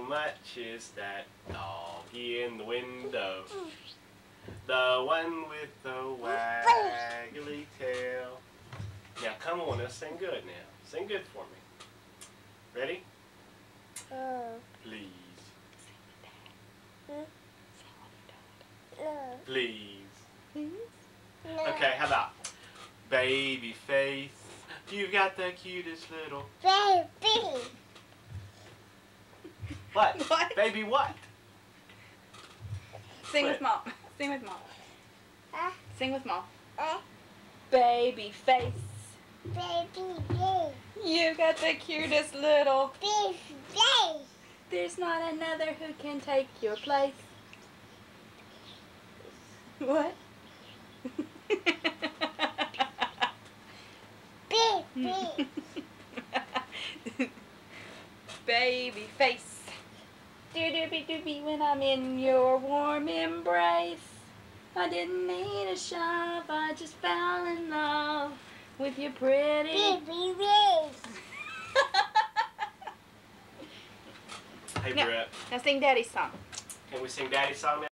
much is that doggy in the window? The one with the waggly tail. Now come on, let's sing good now. Sing good for me. Ready? Please. Please. Okay, how about baby face? You got the cutest little baby. What? What? Baby what? Sing with mom. Sing with mom. Sing with mom. Baby face. Baby. You got the cutest little. Baby. There's not another who can take your place. What? Baby. Baby face. Doobie when I'm in your warm embrace. I didn't need a shove, I just fell in love with your pretty Baby face. Hey Now- Brett, Now sing Daddy's song. can we sing Daddy's song now?